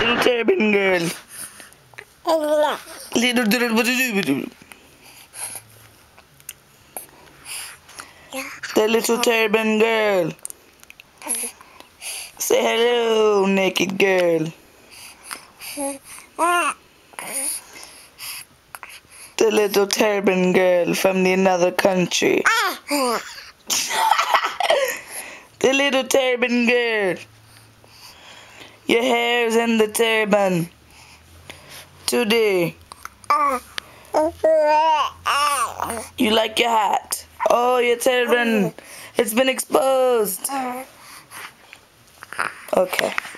Little turban girl. The little turban girl. Say hello, naked girl. The little turban girl from the another country. The little turban girl. Your hair's in the turban. Today. You like your hat? Oh, your turban. It's been exposed. Okay.